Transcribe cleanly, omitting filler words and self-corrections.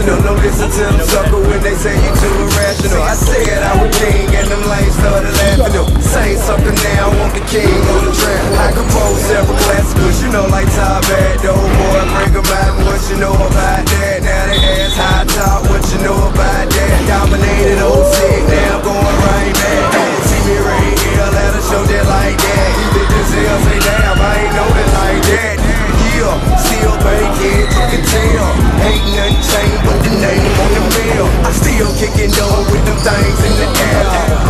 national. No listen to them sucker when they say you too irrational. I said I was king and them lanes started laughing. Same sucker now, I want the king on the track. I compose several classicals, you know, like Top Bad, the old boy, bring 'em out. What you know about that? Now they ass high top, what you know about that? Dominated old sick, now I'm going right back. Don't see me right here, let her show that like that. You did this hell, say damn, I ain't know it like that. Yeah, still bacon, you can tell. Ain't nothing changed but the name on the bill. I still kicking dough with them things in the air.